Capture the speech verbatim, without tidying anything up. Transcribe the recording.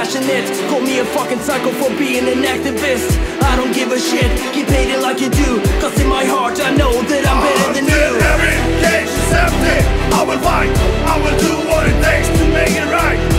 passionate. Call me a fucking psycho for being an activist. I don't give a shit, keep hating like you do, cause in my heart I know that I'm better than you. Every cage is empty, I will fight, I will do what it takes to make it right.